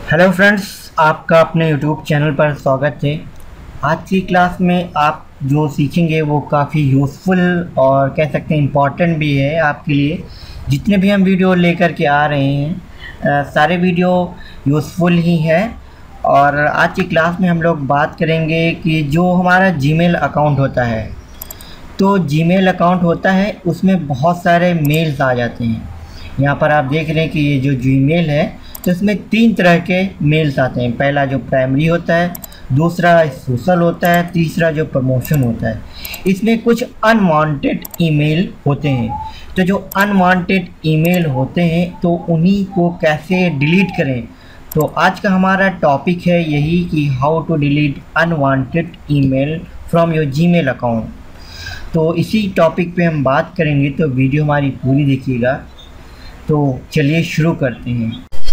Hello friends, आपका अपने YouTube channel पर स्वागत है। आज की क्लास में आप जो सीखेंगे वो काफ़ी यूज़फुल और कह सकते हैं इम्पॉर्टेंट भी है आपके लिए। जितने भी हम वीडियो लेकर के आ रहे हैं सारे वीडियो यूज़फुल ही है। और आज की क्लास में हम लोग बात करेंगे कि जो हमारा जीमेल अकाउंट होता है, तो जीमेल अकाउंट होता है उसमें बहुत सारे मेल्स आ जाते हैं। यहाँ पर आप देख रहे हैं कि ये जो जीमेल है तो इसमें 3 तरह के मेल्स आते हैं। पहला जो प्राइमरी होता है, दूसरा सोशल होता है, तीसरा जो प्रमोशन होता है। इसमें कुछ अनवांटेड ईमेल होते हैं। तो जो अनवांटेड ईमेल होते हैं तो उन्हीं को कैसे डिलीट करें, तो आज का हमारा टॉपिक है यही कि how to delete unwanted email from your Gmail account. तो इसी टॉपिक पे हम बात करेंगे, तो वीडियो हमारी पूरी देखिएगा। तो चलिए शुरू करते हैं।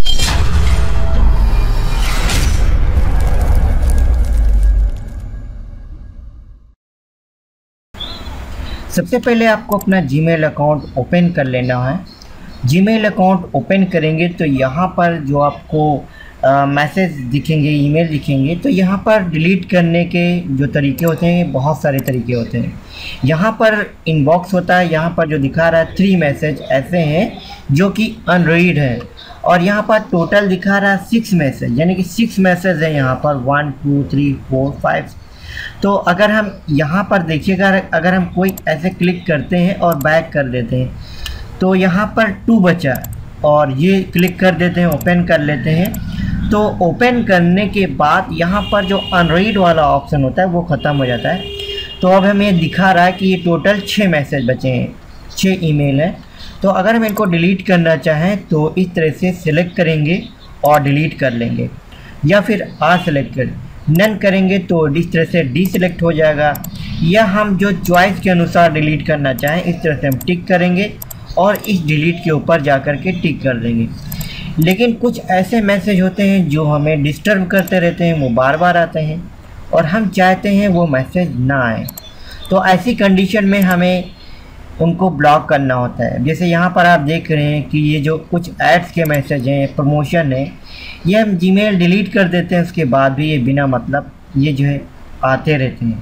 सबसे पहले आपको अपना जीमेल अकाउंट ओपन कर लेना है। जीमेल अकाउंट ओपन करेंगे तो यहाँ पर जो आपको मैसेज दिखेंगे, ईमेल दिखेंगे, तो यहाँ पर डिलीट करने के जो तरीके होते हैं बहुत सारे तरीके होते हैं। यहाँ पर इनबॉक्स होता है, यहाँ पर जो दिखा रहा है 3 मैसेज ऐसे हैं जो कि अनरीड है। और यहाँ पर टोटल दिखा रहा है 6 मैसेज, यानी कि 6 मैसेज है यहाँ पर 1 2 3 4 5। तो अगर हम यहाँ पर देखिएगा, अगर हम कोई ऐसे क्लिक करते हैं और बैक कर देते हैं तो यहाँ पर 2 बचा, और ये क्लिक कर देते हैं, ओपन कर लेते हैं। तो ओपन करने के बाद यहाँ पर जो अनरीड वाला ऑप्शन होता है वो ख़त्म हो जाता है। तो अब हमें दिखा रहा है कि ये टोटल 6 मैसेज बचे हैं, 6 ईमेल हैं। तो अगर हम इनको डिलीट करना चाहें तो इस तरह से सिलेक्ट करेंगे और डिलीट कर लेंगे, या फिर सेलेक्ट कर नन करेंगे तो इस तरह से डीसेलेक्ट हो जाएगा। या हम जो चॉइस के अनुसार डिलीट करना चाहें इस तरह से हम टिक करेंगे और इस डिलीट के ऊपर जा कर के टिक कर देंगे। लेकिन कुछ ऐसे मैसेज होते हैं जो हमें डिस्टर्ब करते रहते हैं, वो बार बार आते हैं और हम चाहते हैं वो मैसेज ना आए। तो ऐसी कंडीशन में हमें उनको ब्लॉक करना होता है। जैसे यहाँ पर आप देख रहे हैं कि ये जो कुछ एड्स के मैसेज हैं, प्रमोशन है, ये हम जीमेल डिलीट कर देते हैं, उसके बाद भी ये बिना मतलब ये जो है आते रहते हैं।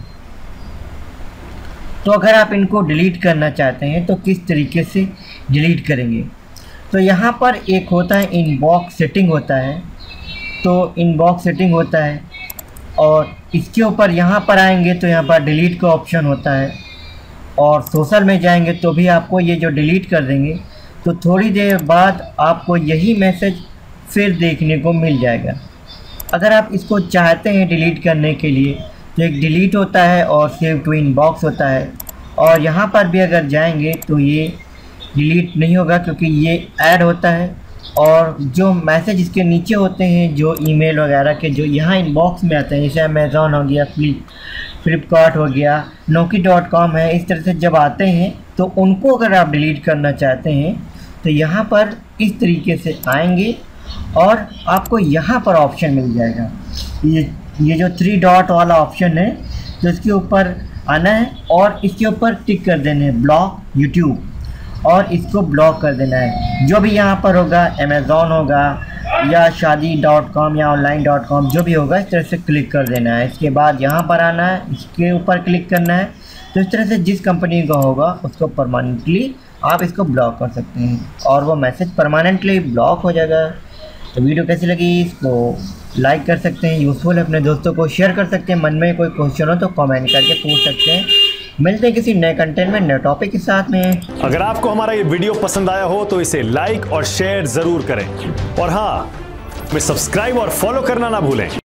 तो अगर आप इनको डिलीट करना चाहते हैं तो किस तरीके से डिलीट करेंगे, तो यहाँ पर एक होता है इनबॉक्स सेटिंग होता है। तो इनबॉक्स सेटिंग होता है और इसके ऊपर यहाँ पर आएंगे तो यहाँ पर डिलीट का ऑप्शन होता है। और सोशल में जाएंगे तो भी आपको ये जो डिलीट कर देंगे तो थोड़ी देर बाद आपको यही मैसेज फिर देखने को मिल जाएगा। अगर आप इसको चाहते हैं डिलीट करने के लिए तो एक डिलीट होता है और सेव टू इनबॉक्स होता है। और यहाँ पर भी अगर जाएंगे तो ये डिलीट नहीं होगा क्योंकि ये ऐड होता है। और जो मैसेज इसके नीचे होते हैं, जो ईमेल वगैरह के जो यहाँ इनबॉक्स में आते हैं, जैसे अमेज़ॉन हो गया, फ्लिपकार्ट हो गया, Noki.com है, इस तरह से जब आते हैं तो उनको अगर आप डिलीट करना चाहते हैं तो यहाँ पर इस तरीके से आएंगे और आपको यहाँ पर ऑप्शन मिल जाएगा। ये जो 3 डॉट वाला ऑप्शन है तो इसके ऊपर आना है और इसके ऊपर टिक कर देना है ब्लॉक यूट्यूब, और इसको ब्लॉक कर देना है। जो भी यहाँ पर होगा, अमेज़ॉन होगा या शादी.com या online.com, जो भी होगा इस तरह से क्लिक कर देना है। इसके बाद यहाँ पर आना है, इसके ऊपर क्लिक करना है। तो इस तरह से जिस कंपनी का होगा उसको परमानेंटली आप इसको ब्लॉक कर सकते हैं और वो मैसेज परमानेंटली ब्लॉक हो जाएगा। तो वीडियो कैसी लगी, इसको लाइक कर सकते हैं, यूज़फुल है, अपने दोस्तों को शेयर कर सकते हैं। मन में कोई क्वेश्चन हो तो कमेंट करके पूछ सकते हैं। मिलते हैं किसी नए कंटेंट में, नए टॉपिक के साथ में। अगर आपको हमारा ये वीडियो पसंद आया हो तो इसे लाइक और शेयर जरूर करें, और हाँ, हमें सब्सक्राइब और फॉलो करना ना भूलें।